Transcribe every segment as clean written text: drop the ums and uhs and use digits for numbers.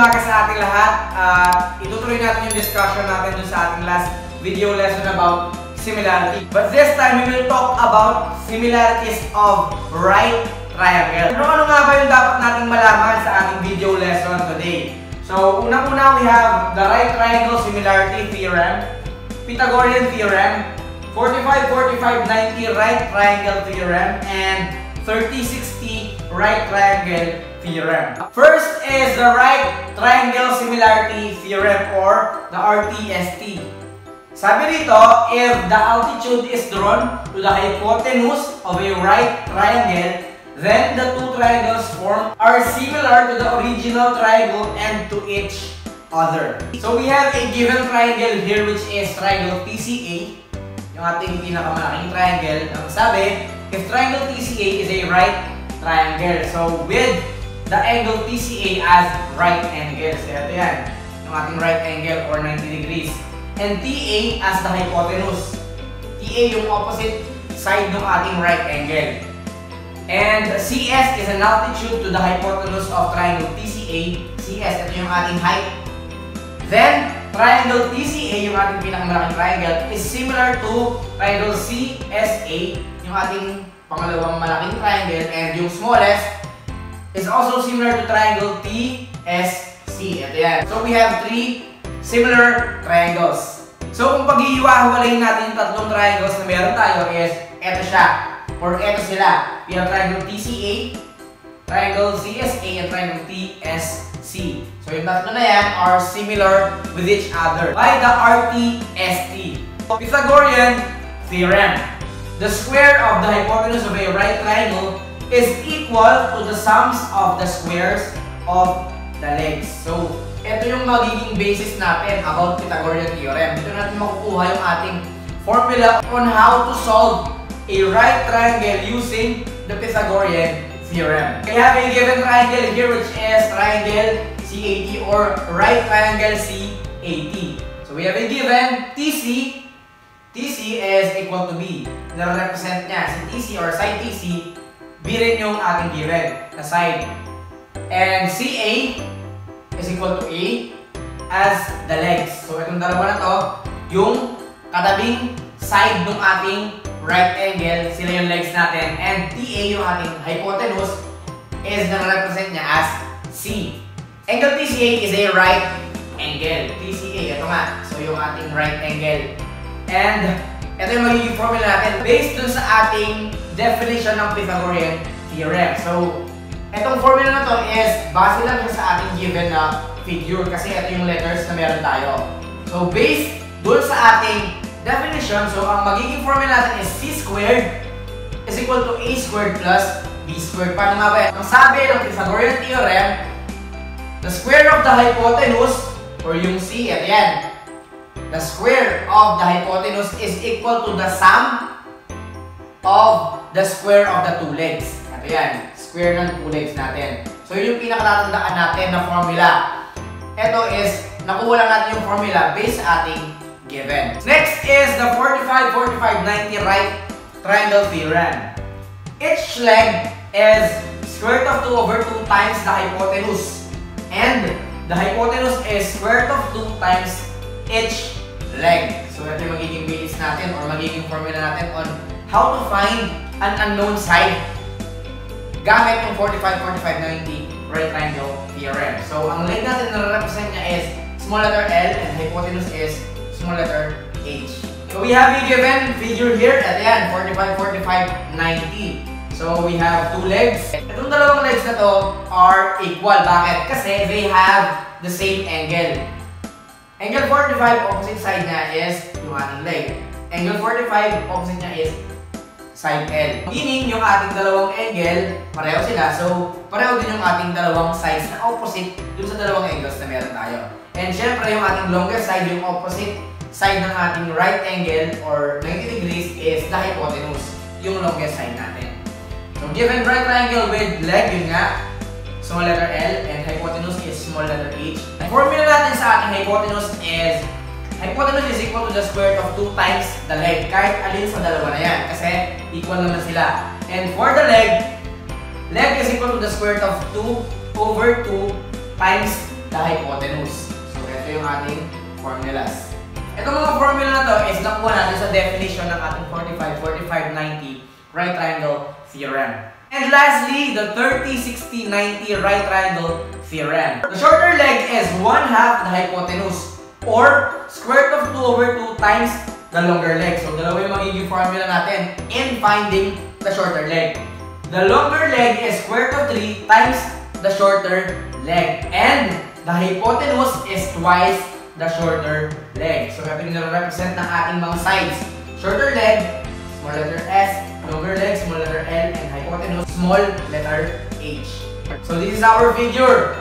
umaga sa ating lahat. Itutuloy natin yung discussion natin dun sa ating last video lesson about similarity. But this time, we will talk about similarities of right triangle. Ano nga ba yung dapat nating malaman sa ating video lesson today? So, unang-una, we have the right triangle similarity theorem, Pythagorean theorem, 45, 45, 90 right triangle theorem, and 30, 60 right triangle theorem. First is the right triangle similarity theorem, or the RTST. Sabi dito, if the altitude is drawn to the hypotenuse of a right triangle, then the two triangles formed are similar to the original triangle and to each other. So we have a given triangle here, which is triangle TCA, yung ating pinakamalaking triangle. Ang sabi, if triangle TCA is a right triangle, so with the angle TCA as right angle, so ito yan, yung ating right angle or 90 degrees. And TA as the hypotenuse. TA yung opposite side ng ating right angle. And CS is an altitude to the hypotenuse of triangle TCA. CS, ito yung ating height. Then, triangle TCA, yung ating pinakamalaking triangle, is similar to triangle CSA, yung ating pangalawang malaking triangle. And yung smallest is also similar to triangle TSC. Ito yan. So, we have three similar triangles. So, kung pag-iiwa-hiwalayin natin yung tatlong triangles na meron tayo is, eto siya, or eto sila. We have triangle TCA, triangle CSA, and triangle TSC. So, yung tatlo na yan are similar with each other by the RTST. Pythagorean theorem. The square of the hypotenuse of a right triangle is equal to the sums of the squares of the legs. So, ito yung magiging basis natin about Pythagorean theorem. Dito natin makukuha yung ating formula on how to solve a right triangle using the Pythagorean theorem. We have a given triangle here, which is triangle CAT or right triangle CAT. So we have a given TC. TC is equal to B. Na-represent niya si TC or side TC, B rin yung ating given na side. And CA is equal to A as the legs. So itong dalawa na to, yung katabing side ng ating right angle, sila yung legs natin. And TA, yung ating hypotenuse, is na-represent niya as C. Angle TCA is a right angle. TCA, ito nga. So yung ating right angle. And ito yung magiging formula natin based dun sa ating definition ng Pythagorean theorem. So itong formula na to is base lang sa ating given na figure kasi ito yung letters na meron tayo. So based dun sa ating definition, so ang magiging formula natin is C squared is equal to A squared plus B squared. Paano nga ba yan? Ang sabi ng Pythagorean theorem, the square of the hypotenuse, or yung C, ito yan. The square of the hypotenuse is equal to the sum of the square of the two legs. Ito yan, square ng two legs natin. So yun yung pinakatatandaan natin na formula. Ito is, nakuha lang natin yung formula based sa ating given. Next is the 45, 45, 90 right triangle theorem. Each leg is square root of 2 over 2 times the hypotenuse. And the hypotenuse is square root of 2 times each leg. So ito yung magiging basis natin or magiging formula natin on how to find an unknown side gamit yung 45, 45, 90 right triangle theorem. So ang leg natin na represent niya is small letter L and hypotenuse is small letter H. So we have a given figure here. Ito yan, 45, 45, 90. So we have two legs. Itong dalawang legs na to are equal. Bakit? Kasi they have the same angle. Angle 45, opposite side niya is yung ating leg. Angle 45, opposite niya is side L. Meaning, yung ating dalawang angle, pareho sila. So, pareho din yung ating dalawang sides na opposite dun sa dalawang angles na meron tayo. And syempre, yung ating longest side, yung opposite side ng ating right angle or 90 degrees is the hypotenuse, yung longest side natin. So, given right triangle with leg, yun nga, small letter L, and hypotenuse is small letter H. Ang formula natin sa ating hypotenuse is equal to the square root of 2 times the leg. Kahit alin sa dalawa na yan, kasi equal naman sila. And for the leg is equal to the square root of 2 over 2 times the hypotenuse. So, ito yung ating formulas. Itong mga formula na to is nakuha natin sa definition ng ating 45-45-90 right triangle theorem. And lastly, the 30-60-90 right triangle theorem. The shorter leg is 1/2 the hypotenuse or square root of 2/2 times the longer leg. So, dalawa yung magiging formula natin in finding the shorter leg. The longer leg is square root of 3 times the shorter leg. And the hypotenuse is twice the shorter leg. So, ito yung nare-represent ng ating mga sides. Shorter leg, small letter S, longer leg, small letter L, and hypotenuse, small letter H. So, this is our figure,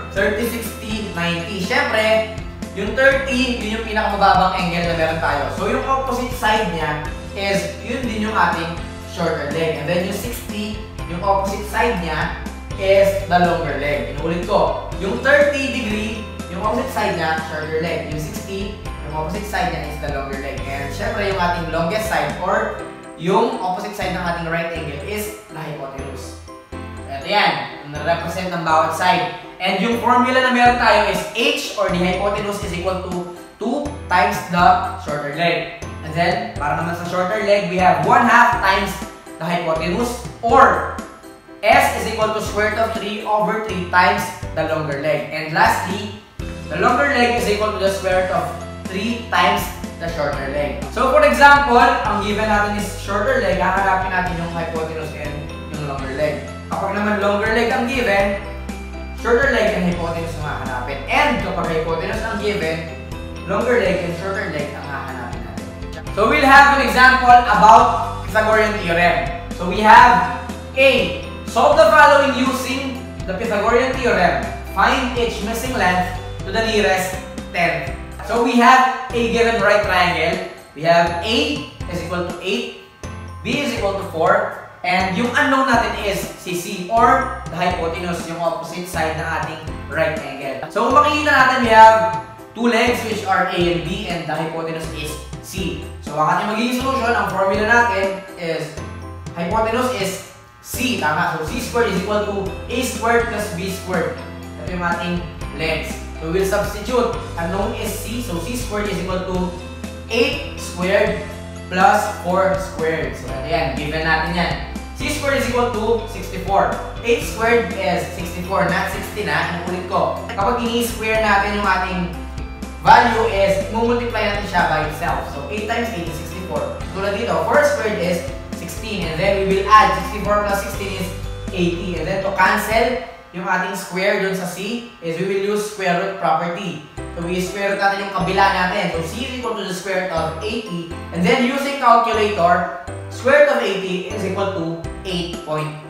30-60-90. Siyempre, yung 30, yun yung pinakamababang angle na meron tayo. So, yung opposite side niya is, yun din yung ating shorter leg. And then yung 60, yung opposite side niya is the longer leg. Inuulit ko, yung 30 degree, yung opposite side niya, shorter leg. Yung 60, yung opposite side niya is the longer leg. And syempre, yung ating longest side or yung opposite side ng ating right angle is the hypotenuse. Ito yan, yung na-represent ng bawat side. And yung formula na meron tayo is H or the hypotenuse is equal to 2 times the shorter leg. And then, para naman sa shorter leg, we have 1/2 times the hypotenuse or S is equal to square root of 3/3 times the longer leg. And lastly, the longer leg is equal to the square root of 3 times the shorter leg. So for example, ang given natin is shorter leg, hahanapin natin yung hypotenuse and yung longer leg. Kapag naman longer leg ang given, shorter leg and hypotenuse ang hahanapin. And kapag hypotenuse ang given, longer leg and shorter leg ang hahanapin natin. So we'll have an example about Pythagorean theorem. So we have A. Solve the following using the Pythagorean theorem. Find each missing length to the nearest tenth. So we have a given right triangle. We have A is equal to 8, B is equal to 4, and yung unknown natin is si C or the hypotenuse, yung opposite side ng ating right angle. So kung makikita natin, we have two legs which are A and B and the hypotenuse is C. So ang ating magiging solution, ang formula natin is hypotenuse is C, tama. So C squared is equal to A squared plus B squared. Ito yung ating legs. So we'll substitute. Unknown is C, so C squared is equal to 8 squared plus 4 squared. So ayan, given natin yan. C squared is equal to 64. 8 squared is 64, not 60 na. Inuulit ko. Kapag ini-square natin yung ating value is, multiply natin siya by itself. So 8 times 8 is 64. Tulad dito, 4 squared is 16. And then we will add 64 plus 16 is 80. And then to cancel yung ating square dun sa C is we will use square root property. So we square root natin yung kabila natin. So C is equal to the square root of 80. And then using calculator, square root of 80 is equal to 8.9.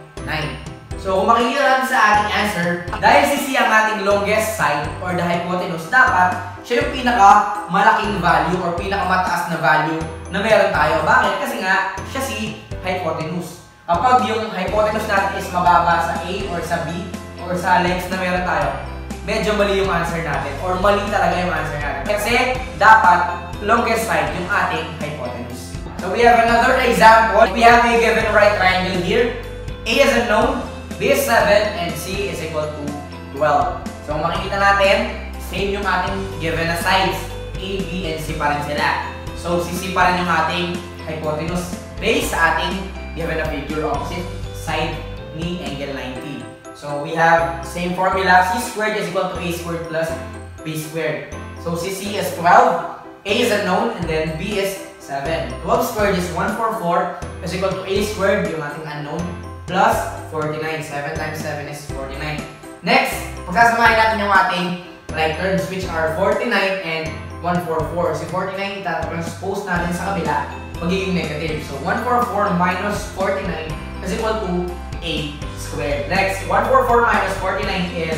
So kung makikita natin sa ating answer, dahil si C ang ating longest side or the hypotenuse, dapat siya yung pinakamalaking value or pinakamataas na value na meron tayo. Bakit? Kasi nga, siya si hypotenuse. Kapag yung hypotenuse natin is mababa sa A or sa B or sa legs na meron tayo, medyo mali yung answer natin or mali talaga yung answer natin. Kasi dapat longest side yung ating hypotenuse. So we have another example. We have a given right triangle here. A is unknown, B is 7, and C is equal to 12. So makikita natin, same yung ating given na sides. A, B, and C pa rin sila. So si C pa rin yung ating hypotenuse based sa ating given na figure opposite side ni angle 90. So we have same formula. C squared is equal to A squared plus B squared. So si C is 12, A is unknown, and then B is 7. 12 squared is 144 is equal to A squared, yung ating unknown, plus 49. 7 times 7 is 49. Next, pagsasamahin natin yung ating like terms which are 49 and 144. Si 49 itatranspose natin sa kabila, magiging negative. So 144 minus 49 is equal to A squared. Next, 144 minus 49 is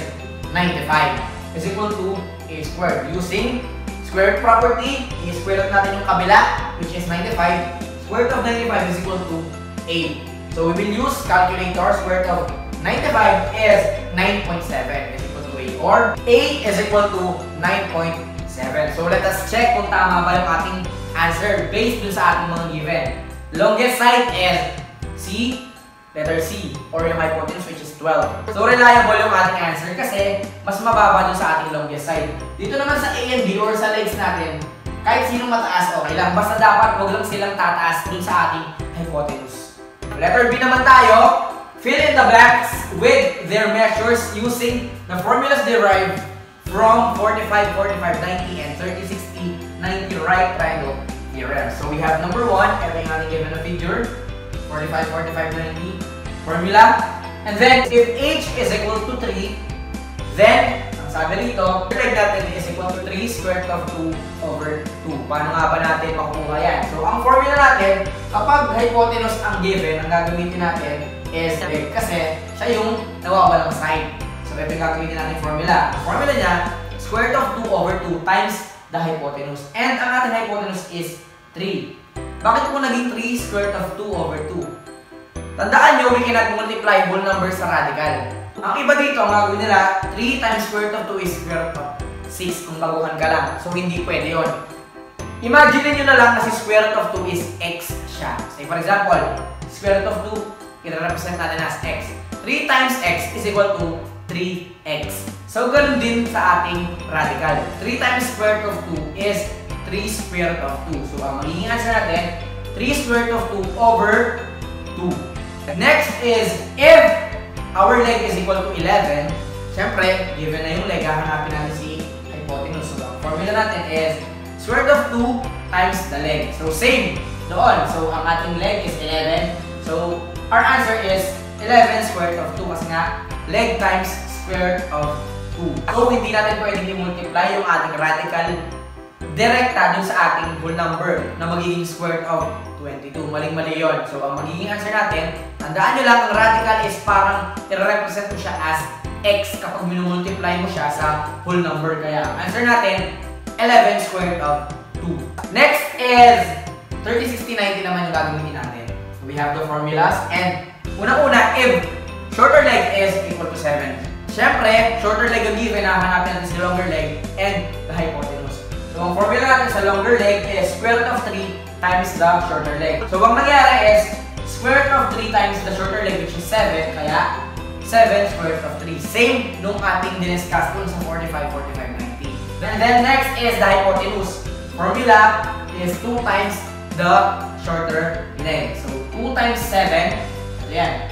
95 is equal to A squared. Using square root property, i-square root natin yung kabila which is 95. Square root of 95 is equal to A. So we will use calculator. Square root of 95 is 9.7 is equal to A, or A is equal to 9.7. So let us check kung tama ba yung ating answer based dun sa ating mga given. Longest side is C, letter C, or yung hypotenuse which is 12. So reliable yung ating answer kasi mas mababa dun sa ating longest side. Dito naman sa A and B or sa legs natin, kahit sinong mataas okay lang. Basta dapat huwag lang silang tataas dun sa ating hypotenuse. Letter B naman tayo. Fill in the blanks with their measures using the formulas derived from 45, 45, 90, and 30, 60, 90 right triangle theorem. So we have number 1, ito yung ating given na figure. 45, 45, 90 formula. And then, if h is equal to 3, then, ang sabi rito, leg natin is equal to 3 square root of 2 over 2. Paano nga ba natin makukuha yan? So, ang formula natin, kapag hypotenuse ang given, ang gagamitin natin is leg kasi siya yung nawawalang side. So, ito yung gagamitin natin formula. Ang formula niya, square root of 2 over 2 times the hypotenuse. And ang ating hypotenuse is 3. Bakit po naging 3 square root of 2 over 2? Tandaan nyo, we cannot multiply whole numbers sa radical. Ang iba dito, ang gagawin nila, 3 times square root of 2 is square root of 6 kung baguhan ka lang. So, hindi pwede yun. Imagine nyo na lang na si square root of 2 is x siya. Say for example, square root of 2, i-represent natin as x. 3 times x is equal to 3x. So, ganun din sa ating radical. 3 times square root of 2 is 3 square root of 2. So, ang magiging answer natin, 3 square root of 2 over 2. Next is, if our leg is equal to 11, syempre, given na yung leg, hahanapin natin si hypotenuse. So, ang formula natin is square root of 2 times the leg. So, same doon. So, ang ating leg is 11. So, our answer is 11 square root of 2 kasi nga, leg times square root of 2. So, hindi natin pwedeng i-multiply yung ating radical direkta dun sa ating whole number na magiging square root of 22. Maling-mali yun. So, ang magiging answer natin, tandaan nyo lang, ang radical is parang i-represent mo siya as x kapag minumultiply mo siya sa whole number. Kaya, answer natin, 11 square root of 2. Next is 30, 60, 90 naman yung gagamitin natin. So, we have the formulas. And, unang-una, if shorter leg is equal to 7. Siyempre, shorter leg ang given, hahanapin natin si longer leg and the hypotenuse. So, ang formula natin sa longer leg is square root of 3 times the shorter leg. So, ang nangyari is square root of 3 times the shorter leg which is 7. Kaya, 7 square root of 3. Same nung ating diniscuss dun sa 45, 45, 90. And then, next is the hypotenuse. Formula is 2 times the shorter leg. So, 2 times 7. Ito yan.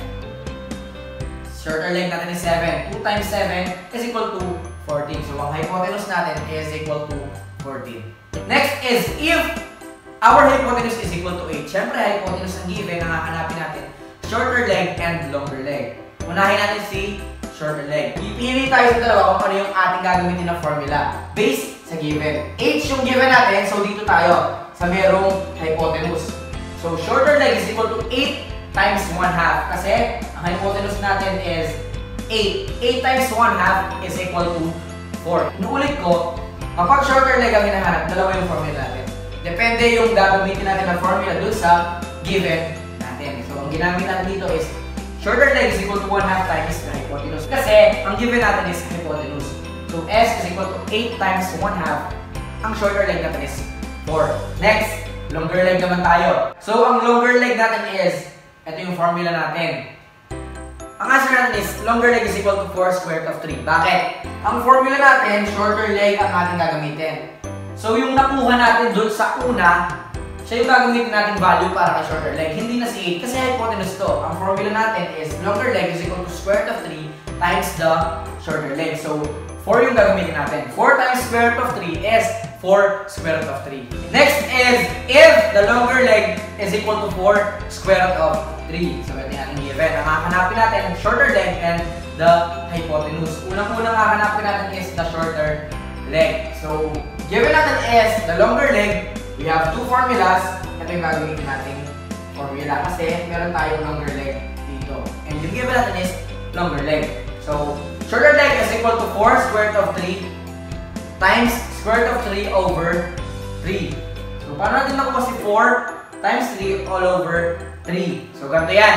Shorter leg natin is 7. 2 times 7 is equal to 14. So, ang hypotenuse natin is equal to 14. Next is if our hypotenuse is equal to 8. Siyempre, hypotenuse ang given, ang hahanapin natin shorter leg and longer leg. Unahin natin si shorter leg. Pipili tayo sa dalawa kung ano yung ating gagamitin na formula based sa given. H yung given natin, so dito tayo sa merong hypotenuse. So, shorter leg is equal to 8 times 1/2 kasi ang hypotenuse natin is 8. 8 times 1/2 is equal to 4. Inuulit ko, kapag shorter leg ang hinahanap, dalawa yung formula natin. Depende yung gagamitin natin na formula dun sa given natin. So, ang ginamit natin dito is shorter leg is equal to 1/2 times the hypotenuse. Kasi, ang given natin is hypotenuse. So, S is equal to 8 times 1/2. Ang shorter leg natin is 4. Next, longer leg naman tayo. So, ang longer leg natin is, ito yung formula natin. Ang answer natin is, longer leg is equal to 4 square root of 3. Bakit? Ang formula natin, shorter leg ang ating gagamitin. So, yung nakuha natin dun sa una, siya yung gagamitin nating value para kay shorter leg. Hindi na si 8 kasi hypotenuse to. Ang formula natin is, longer leg is equal to square root of 3 times the shorter leg. So, 4 yung gagamitin natin. 4 times square root of 3 is 4 square root of 3. Next is, if the longer leg is equal to 4 square root of 3. So, ito yung ating given. Ang hahanapin natin, shorter leg and the hypotenuse. Unang-unang hahanapin natin is the shorter leg. So, given natin is the longer leg, we have two formulas. Ito yung gagamitin natin formula kasi meron tayong longer leg dito. And yung given natin is longer leg. So, shorter leg is equal to 4 square root of 3 times square root of 3 over 3. So, paano natin nakuha si 4 times 3 all over 3? So, ganito yan.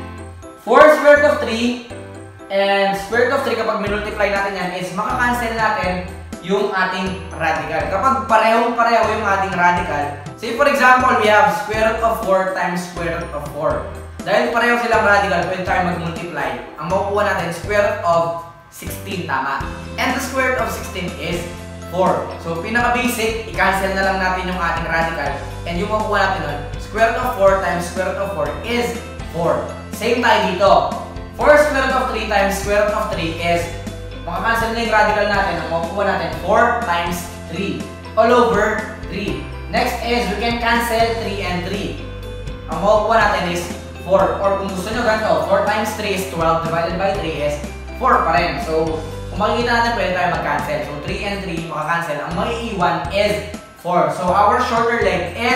4 square root of 3 and square root of 3 kapag minultiply natin yan is makakancel natin yung ating radical. Kapag parehong-pareho yung ating radical, say for example, we have square root of 4 times square root of 4. Dahil pareho silang radical, pwede tayo mag-multiply. Ang makukuha natin, square root of 16, tama. And the square root of 16 is 4. So, pinaka-basic, i-cancel na lang natin yung ating radical. And yung makukuha natin nun, square root of 4 times square root of 4 is 4. Same tayo dito. 4 square root of 3 times square root of 3 is, makakancel na yung radical natin. Ang makukuha natin, 4 times 3 all over 3. Next is, we can cancel 3 and 3. Ang makukuha natin is 4. Or kung gusto nyo ganito, 4 times 3 is 12 divided by 3 is 4 pa rin. So, kung makikita natin, pwede tayo mag-cancel. So, 3 and 3 makakancel. Ang maiiwan is 4. So, our shorter leg is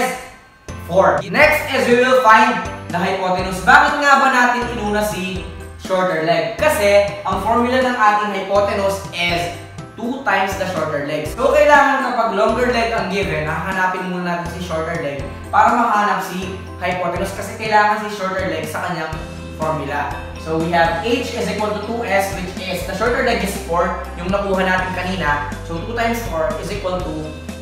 4. Next is we will find the hypotenuse. Bakit nga ba natin inuna si shorter leg? Kasi, ang formula ng ating hypotenuse is 2 times the shorter leg. So, kailangan kapag longer leg ang given, hahanapin muna natin si shorter leg para mahanap si hypotenuse kasi kailangan si shorter leg sa kanyang formula. So, we have h is equal to 2s, which is, the shorter leg is 4, yung nakuha natin kanina. So, 2 times 4 is equal to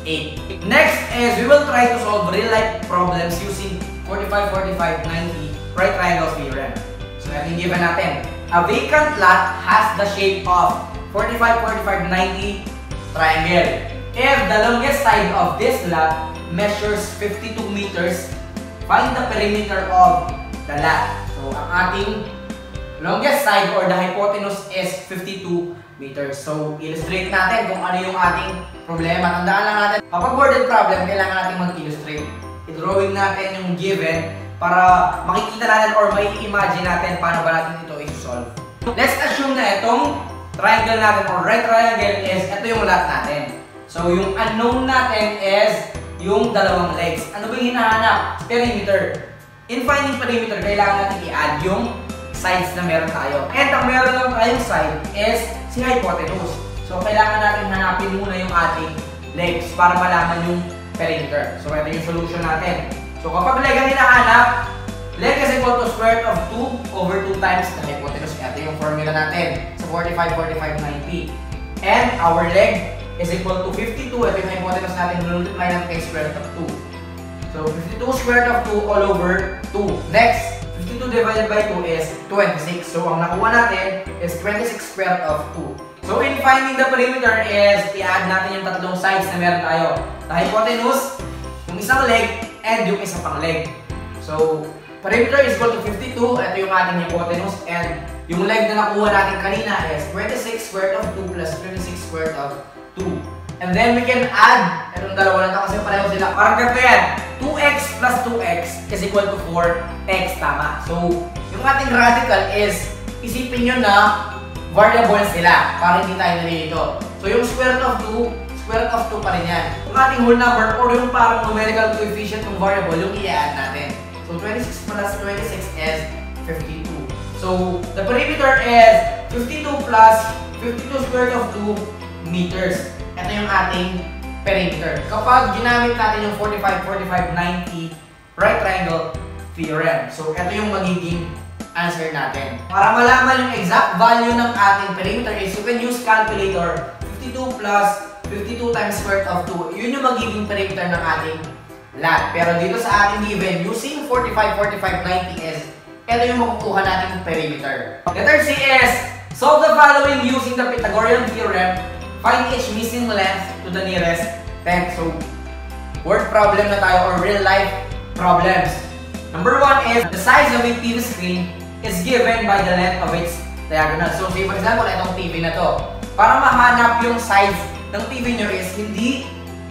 8. Next is, we will try to solve real-life problems using 45, 45, 90 right triangle theorem. So, ito yung given natin. A vacant lot has the shape of 45, 45, 90 triangle. If the longest side of this lot measures 52 meters, find the perimeter of the lot. So, ang ating longest side or the hypotenuse is 52 meters. So, illustrate natin kung ano yung ating problema. Tandaan lang natin, kapag worded problem, kailangan natin mag-illustrate. I-drawing natin yung given para makikita natin or mai-imagine natin paano ba natin ito i-solve. Let's assume na itong triangle natin or right triangle is ito yung lot natin. So, yung unknown natin is yung dalawang legs. Ano ba yung hinahanap? Perimeter. In finding perimeter, kailangan natin i-add yung sides na meron tayo. And ang meron lang tayong side is si hypotenuse. So, kailangan natin hanapin muna yung ating legs para malaman yung perimeter. So, ito yung solution natin. So, kapag leg ang hinahanap, leg is equal to square root of 2 over 2 times the hypotenuse. Ito yung formula natin sa 45, 45, 90. And our leg is equal to 52. Ito yung hypotenuse natin. Multiply natin kay square root of 2. So, 52 square root of 2 all over 2. Next, 52 divided by 2 is 26. So, ang nakuha natin is 26 square root of 2. So, in finding the perimeter is i-add natin yung tatlong sides na meron tayo. The hypotenuse, yung isang leg, and yung isa pang leg. So, perimeter is equal to 52. Ito yung ating hypotenuse. And yung leg na nakuha natin kanina is 26 square root of 2 plus 26 square root of 2. And then we can add, itong dalawa na ito kasi pareho sila. Parang ganito yan. 2x plus 2x is equal to 4x, tama. So, yung ating radical is, isipin nyo na variable sila para hindi tayo nalilito. So, yung square root of 2, square root of 2 pa rin yan. Yung ating whole number or yung parang numerical coefficient ng variable, yung i-add natin. So, 26 plus 26 is 52. So, the perimeter is 52 plus 52 square root of 2 meters. Ito yung ating perimeter. Kapag ginamit natin yung 45, 45, 90 right triangle theorem. So, ito yung magiging answer natin. Para malaman yung exact value ng ating perimeter is you can use calculator. 52 plus 52 times square root of 2. Yun yung magiging perimeter ng ating lot. Pero dito sa ating given, using 45, 45, 90 is ito yung makukuha nating perimeter. Letter C is solve the following using the Pythagorean theorem. Find each missing length to the nearest tenth. So, word problem na tayo or real life problems. Number 1 is the size of a TV screen is given by the length of its diagonal. So, say for example, itong TV na to. Para mahanap yung size ng TV nyo is hindi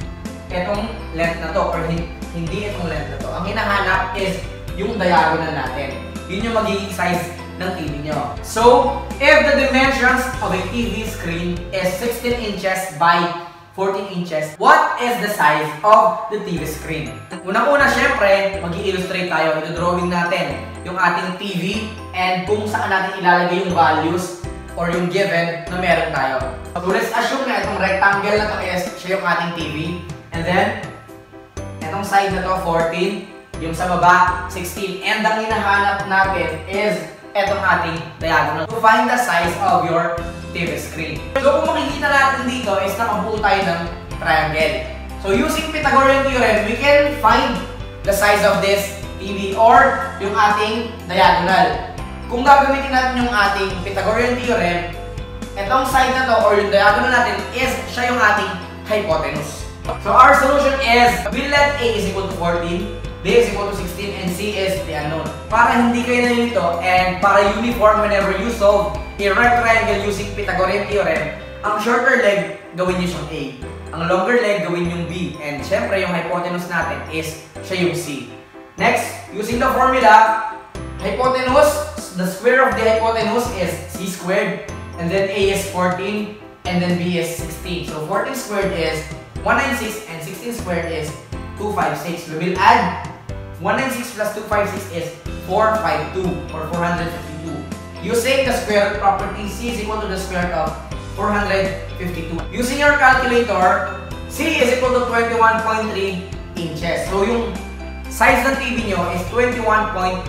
itong length na to or hindi itong length na to. Ang hinahanap is yung diagonal natin. Yun yung magiging size ng TV nyo. So, if the dimensions of a TV screen is 16 inches by 14 inches, what is the size of the TV screen? Unang-una, syempre, mag-i-illustrate tayo. Ito-drawing natin yung ating TV and kung saan natin ilalagay yung values or yung given na meron tayo. So, let's assume na itong rectangle na to is siya yung ating TV. And then, itong side na to, 14. Yung sa baba, 16. And ang hinahanap natin is etong ating diagonal to find the size of your TV screen. So, kung makikita natin dito is nakabuo tayo ng triangle. So, using Pythagorean theorem, we can find the size of this TV or yung ating diagonal. Kung gagamitin natin yung ating Pythagorean theorem, itong side na to or yung diagonal natin is siya yung ating hypotenuse. So our solution is, we'll let A is equal to 14, B is equal to 16, and C is the unknown. Para hindi kayo nalilito and para uniform whenever you solve a right triangle using Pythagorean theorem, ang shorter leg, gawin nyo siyang A. Ang longer leg, gawin yung B. And syempre, yung hypotenuse natin is siya yung C. Next, using the formula, hypotenuse, the square of the hypotenuse is C squared, and then A is 14, and then B is 16. So 14 squared is 196, and 16 squared is 256. We will add 196 plus 256 is 452 or 452. Using the square root property, C is equal to the square root of 452. Using your calculator, C is equal to 21.3 inches. So yung size ng TV nyo is 21.3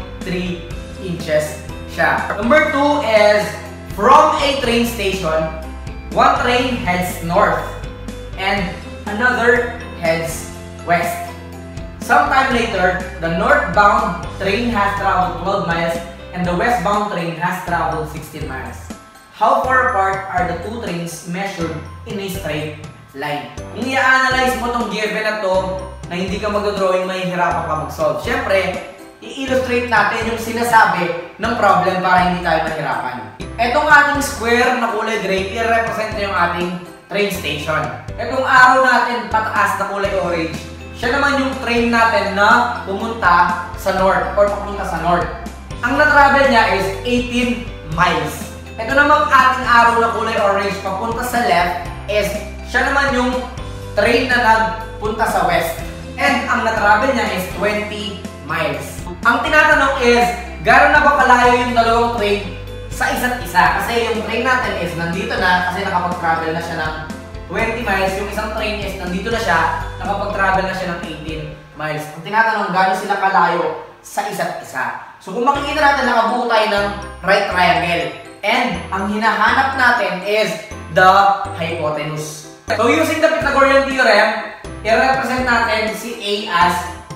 inches siya. Number 2 is, from a train station, one train heads north and another heads west. Sometime later, the northbound train has traveled 12 miles and the westbound train has traveled 16 miles. How far apart are the two trains measured in a straight line? Kung i-analyze mo tong given na to, na hindi ka mag-drawing, mahihirapan ka mag-solve. Siyempre, i-illustrate natin yung sinasabi ng problem para hindi tayo mahirapan. Etong ating square na kulay gray, i-represent yung ating train station. Etong arrow natin pataas na kulay orange, siya naman yung train natin na pumunta sa north or papunta sa north. Ang na-travel niya is 18 miles. Ito namang ating arrow na kulay orange papunta sa left is siya naman yung train na nagpunta sa west. And ang na-travel niya is 20 miles. Ang tinatanong is, gano'n na ba kalayo yung dalawang train sa isa't isa? Kasi yung train natin is nandito na kasi nakapag-travel na siya ng 20 miles. Yung isang train is nandito na siya, nakapag-travel na siya ng 18 miles. Ang tinatanong, gano'n sila kalayo sa isa't isa? So kung makikita natin, nakabuo tayo ng right triangle. And ang hinahanap natin is the hypotenuse. So using the Pythagorean theorem, i-represent natin si A as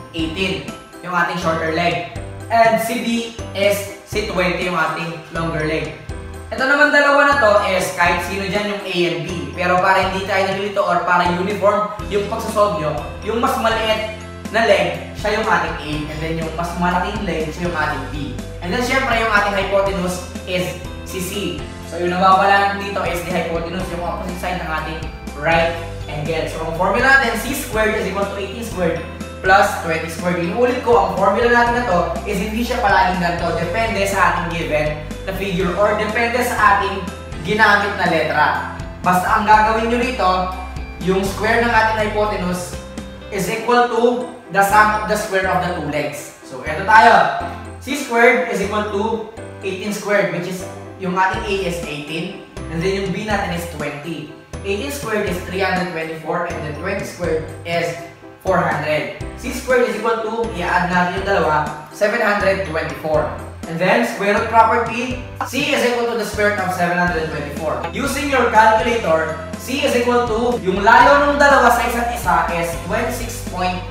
18, yung ating shorter leg. And si B is si 20, yung ating longer leg. Ito naman dalawa na to is kahit sino dyan yung A and B. Pero para hindi tayo nalilito or para uniform yung pagsasolve nyo, yung mas maliit na leg, siya yung ating A. And then yung mas malaking leg, siya yung ating B. And then syempre yung ating hypotenuse is si C. So yung nawawala dito is the hypotenuse, yung opposite side ng ating right angle. So ang formula natin, C squared is equal to 18 squared plus 20 squared. Inuulit ko, ang formula natin na to is hindi siya palaging ganito. Depende sa ating given na figure or depende sa ating ginamit na letra. Basta ang gagawin nyo rito, yung square ng ating hypotenuse is equal to the sum of the square of the two legs. So eto tayo. C squared is equal to 18 squared, which is yung ating A is 18, and then yung B natin is 20. 18 squared is 324, and then 20 squared is 400. C squared is equal to, i-add natin yung dalawa, 724. And then, square root property, C is equal to the square root of 724. Using your calculator, C is equal to, yung layo ng dalawa sa isa't isa is 26.9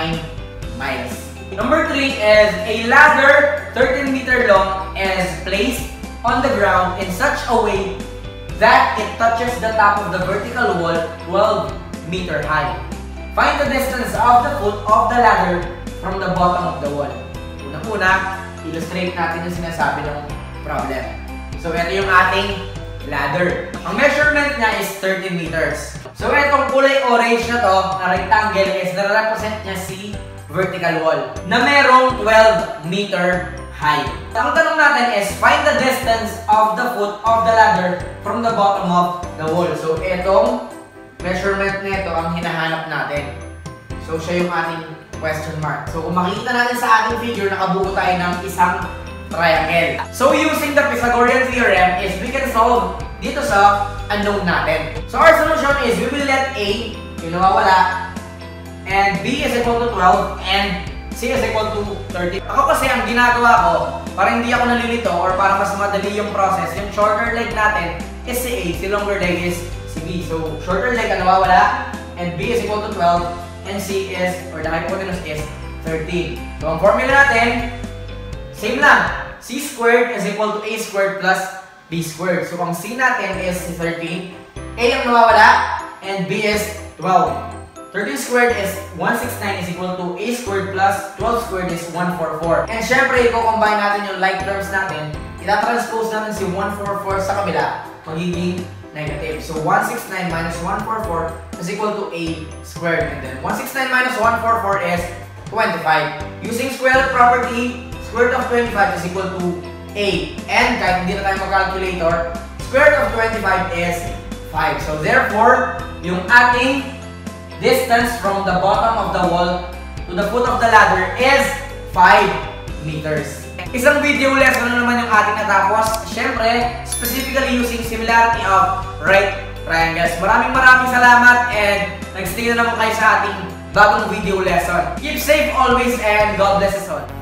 miles. Number 3 is, a ladder 13 meter long is placed on the ground in such a way that it touches the top of the vertical wall 12 meter high. Find the distance of the foot of the ladder from the bottom of the wall. Unang-una, illustrate natin yung sinasabi ng problem. So, ito yung ating ladder. Ang measurement niya is 13 meters. So, itong kulay orange na to, na rectangle, is na-represent niya si vertical wall na merong 12 meter high. Ang tanong natin is, find the distance of the foot of the ladder from the bottom of the wall. So, itong measurement nito ang hinahanap natin. So, siya yung ating question mark. So, kung makikita natin sa ating figure, nakabuo tayo ng isang triangle. So, using the Pythagorean theorem is we can solve dito sa unknown natin. So, our solution is we will let A, yung nawawala, and B is equal to 12, and C is equal to 30. Ako kasi ang ginagawa ko, para hindi ako nalilito or para mas madali yung process, yung shorter leg natin is si A, si longer leg is si B. So, shorter leg ang nawawala, and B is equal to 12, and C is, or the hypotenuse is 13. So, ang formula natin, same lang. C squared is equal to A squared plus B squared. So, ang C natin is 13. A ang nawawala, and B is 12. 13 squared is 169 is equal to A squared plus 12 squared is 144. And syempre, i-combine natin yung like terms natin. Ita-transpose natin si 144 sa kabila, magiging negative. So, 169 minus 144 is equal to A squared. And then, 169 minus 144 is 25. Using square root property, square root of 25 is equal to A. And kahit hindi na tayo mag-calculator, square root of 25 is 5. So, therefore, yung ating distance from the bottom of the wall to the foot of the ladder is 5 meters. Isang video lesson na naman yung ating natapos. Siyempre, specifically using similarity of right triangles. Maraming salamat and nag-stay na naman kayo sa ating bagong video lesson. Keep safe always and God bless us all.